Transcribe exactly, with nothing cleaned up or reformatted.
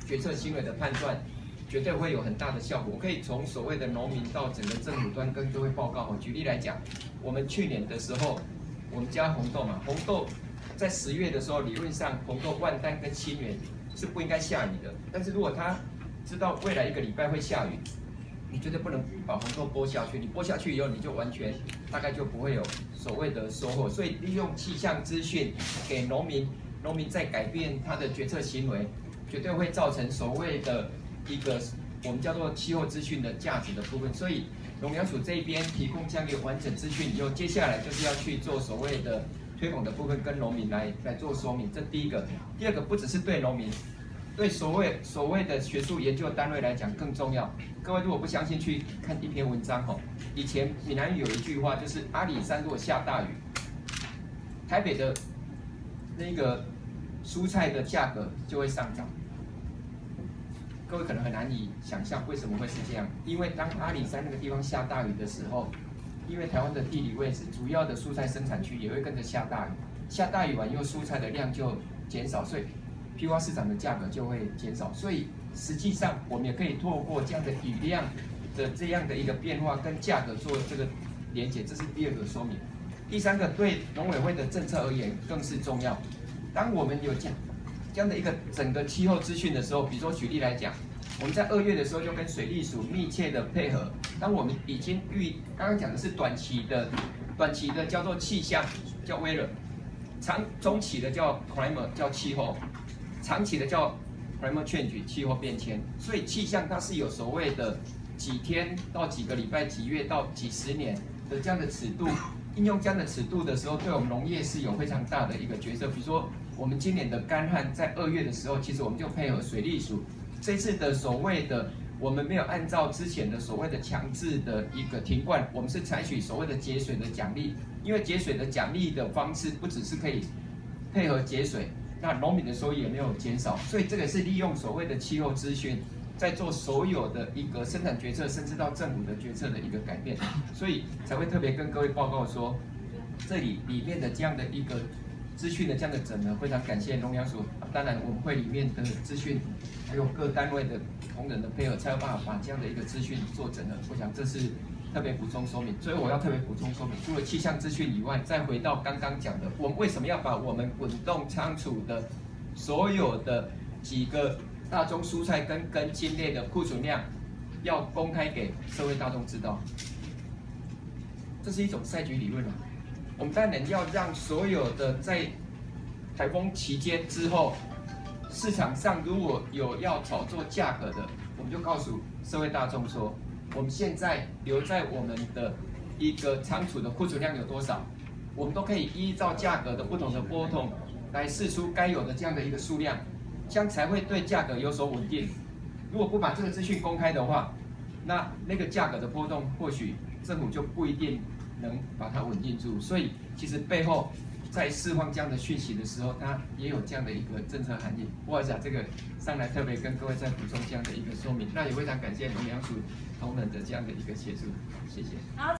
决策行为的判断，绝对会有很大的效果。我可以从所谓的农民到整个政府端跟各位报告。举例来讲，我们去年的时候，我们家红豆嘛，红豆在十月的时候，理论上红豆万丹跟清源是不应该下雨的。但是如果他知道未来一个礼拜会下雨，你绝对不能把红豆播下去。你播下去以后，你就完全大概就不会有所谓的收获。所以利用气象资讯给农民，农民在改变他的决策行为，绝对会造成所谓的一个我们叫做气候资讯的价值的部分。所以农粮署这边提供这样一个完整资讯以后，接下来就是要去做所谓的推广的部分，跟农民来来做说明。这第一个，第二个不只是对农民。对所谓所谓的学术研究单位来讲更重要。各位如果不相信，去看一篇文章哦。以前闽南语有一句话，就是阿里山如果下大雨，台北的那个蔬菜的价格就会上涨。各位可能很难以想象为什么会是这样，因为当阿里山那个地方下大雨的时候，因为台湾的地理位置，主要的蔬菜生产区也会跟着下大雨，下大雨完以后，蔬菜的量就减少，所以批发市场的价格就会减少，所以实际上我们也可以透过这样的雨量的这样的一个变化跟价格做这个连结，这是第二个说明。第三个，对农委会的政策而言更是重要。当我们有这样这样的一个整个气候资讯的时候，比如说举例来讲，我们在二月的时候就跟水利署密切的配合。当我们已经预刚刚讲的是短期的，短期的叫做气象，叫 weather， 长中期的叫 climate， 叫气候。长期的叫 climate change 气候变迁，所以气象它是有所谓的几天到几个礼拜、几月到几十年的这样的尺度，应用这样的尺度的时候，对我们农业是有非常大的一个角色。比如说，我们今年的干旱在二月的时候，其实我们就配合水利署，这次的所谓的我们没有按照之前的所谓的强制的一个停灌，我们是采取所谓的节水的奖励，因为节水的奖励的方式不只是可以配合节水。那农民的收益也没有减少，所以这个是利用所谓的气候资讯，在做所有的一个生产决策，甚至到政府的决策的一个改变，所以才会特别跟各位报告说，这里里面的这样的一个资讯的这样的整合，非常感谢农粮署，当然我们会里面的资讯，还有各单位的同仁的配合，才有办法把这样的一个资讯做整合。我想这是特别补充说明，所以我要特别补充说明，除了气象资讯以外，再回到刚刚讲的，我们为什么要把我们滚动仓储的所有的几个大宗蔬菜跟根茎类的库存量，要公开给社会大众知道？这是一种赛局理论啊。我们当然要让所有的在台风期间之后，市场上如果有要炒作价格的，我们就告诉社会大众说，我们现在留在我们的一个仓储的库存量有多少，我们都可以依照价格的不同的波动来释出该有的这样的一个数量，这样才会对价格有所稳定。如果不把这个资讯公开的话，那那个价格的波动或许政府就不一定能把它稳定住。所以其实背后在释放这样的讯息的时候，它也有这样的一个政策含义。不好意思啊，这个上来特别跟各位再补充这样的一个说明。那也非常感谢农粮署同仁的这样的一个协助，谢谢。